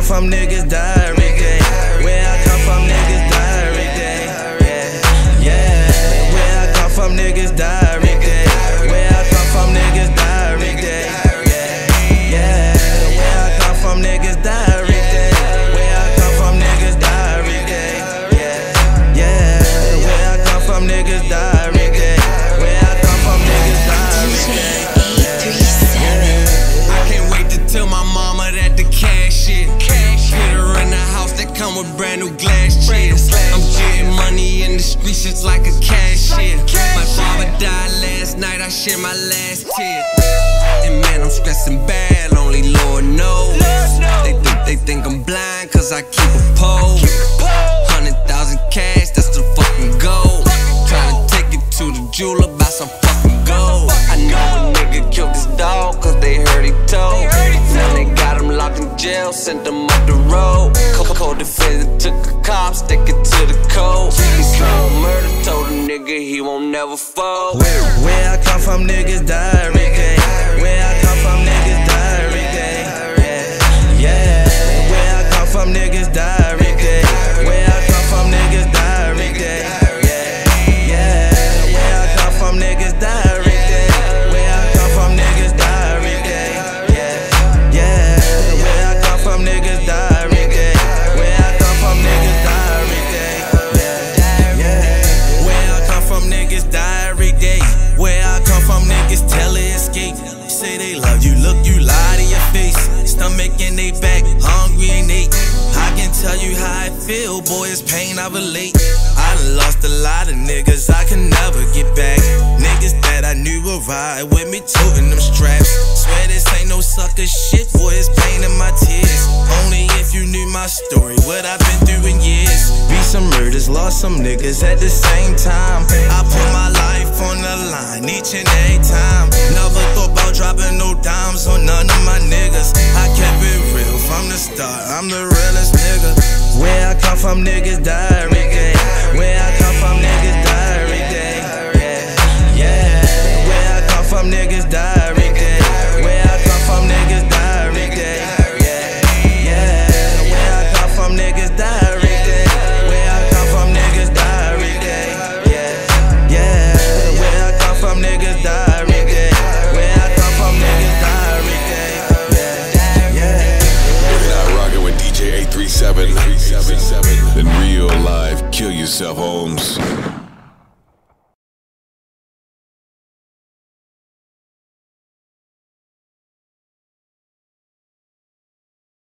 from, niggas die every day. Where I come from, niggas die every day. Yeah, where I come from, niggas die every day. Where I come from, niggas die every day. Yeah, where I come from, niggas die every day. Where I come from, niggas die every day. Yeah, where I come from, niggas die every day. Where I come from, niggas die every day. I can't wait to tell my mama that the cash shit. Get her in the house that come with brand new glass chips. I'm getting money in the streets, it's like a cashier. My father died last night, I shed my last tear. And man, I'm stressing bad, only Lord knows. They think I'm blind cause I keep a pole. 100,000 cash, that's the fucking goal. Tryna take it to the jeweler, buy some fucking gold. I know a nigga killed his dog cause they heard he told. Now they got him locked in jail, sent him up the road. Co-defendant took a cop, stick it to the code. He smelled murder, told a nigga he won't never fold. Where I come from, niggas die every day. Where I come from, niggas die every day. Yeah, where I come from, niggas die every day. Where I come from, niggas die every day. Yeah, where I come from, niggas die every day. Where I come from, niggas die every day. Yeah, where I come from, niggas die every day. Where I come from, niggas die every day. Yeah, where I come from, niggas die every day. Where I come from, niggas tell it escape. Say they love you, look, you lie to your face. Stomach in they back, hungry and ache. I can tell you how I feel, boy, it's pain I relate. I done lost a lot of niggas I can never get back. Niggas that I knew would ride with me, toting them straps. Swear this ain't no sucker shit, boy, it's pain in my tears. Only if you knew my story, what I've been through in years. Beat some murders, lost some niggas at the same time. I put my life on the line each and every time. Never thought about dropping no dimes on none of my niggas. I kept it real from the start, I'm the realest nigga. Where I come from, niggas die every day. Where I come from, niggas die every day. Yeah, where I come from, niggas die every day. Where I come from, niggas die every day. Yeah, where I come from, niggas die every day. Where I come from, niggas die every day. Yeah, where I come from, niggas die every day. Where I come from, niggas die every day. You're not rocking with DJ 837. In real life, kill yourself, Holmes.